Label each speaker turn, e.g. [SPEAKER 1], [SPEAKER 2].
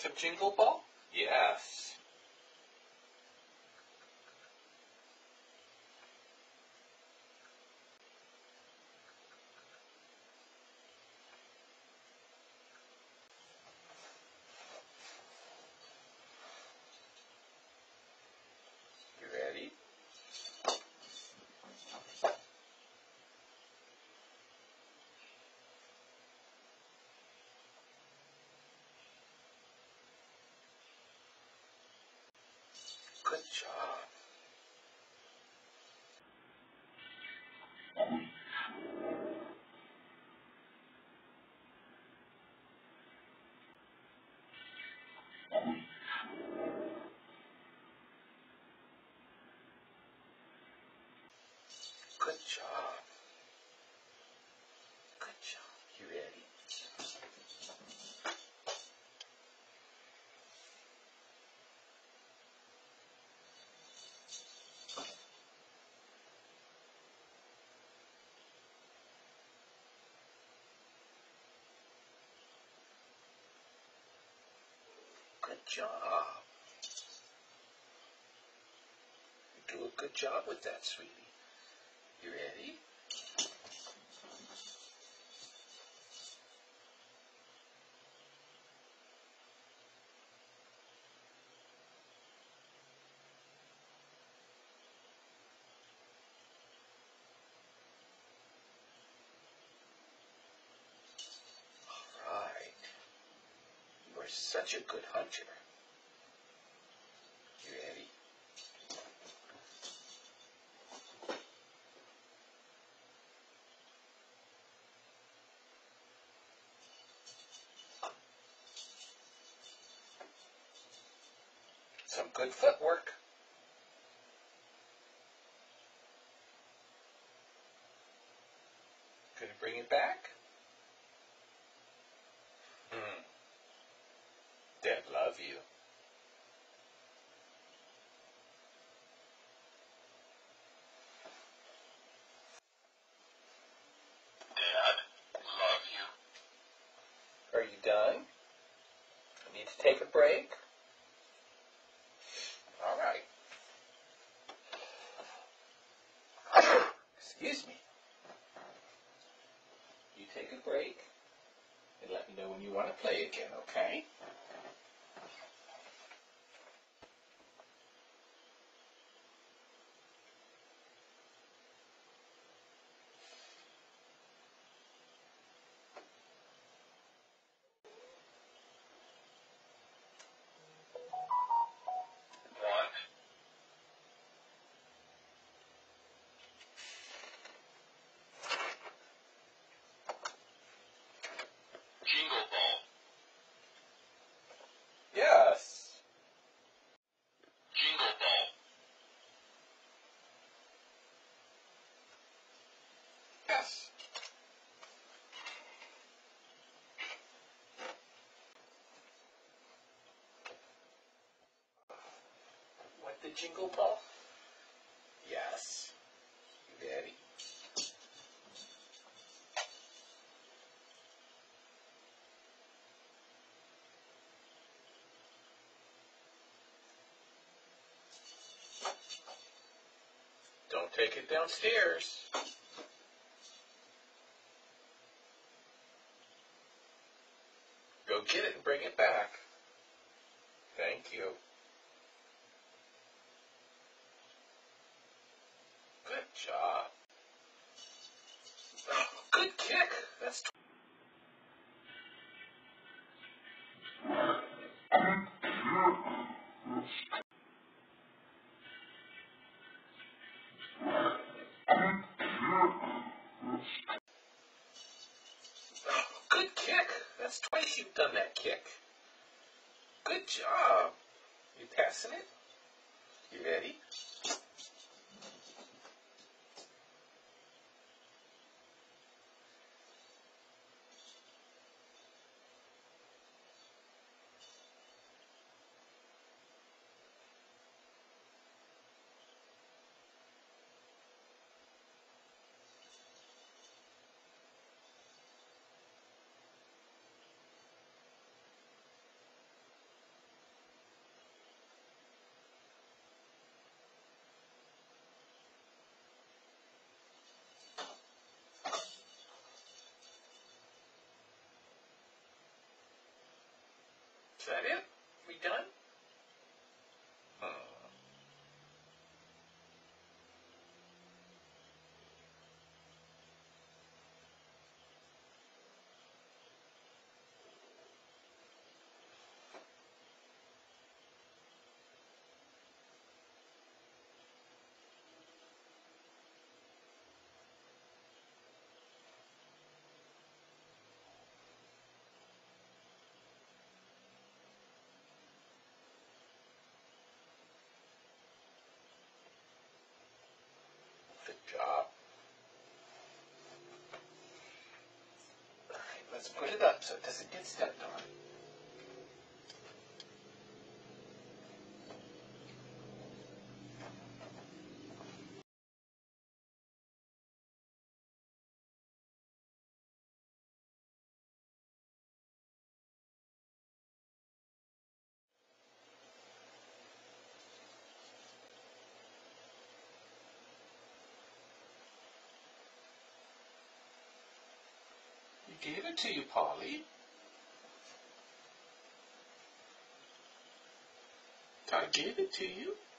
[SPEAKER 1] Some Jingle Ball? Yes. You ready? Good job. Good job. Good job. You ready? Good job. You do a good job with that, sweetie. You ready? All right. You are such a good hunter. You ready? Some good footwork. Gonna bring it back? Dad love you. Dad love you. Are you done? You need to take a break? All right. Excuse me. You take a break and let me know when you want to play again, okay? Jingle Ball. Yes. Jingle Ball. Yes. What, the Jingle Ball? Yes. You ready? Don't take it downstairs. Go get it and bring it back. Thank you. Good job. Oh, good kick. That's good kick. That's twice you've done that kick. Good job. You passing it? You ready? Is that it? We done? Good job. Alright, let's put it up so it doesn't get stepped on. We gave it to you, Polly. Todd gave it to you.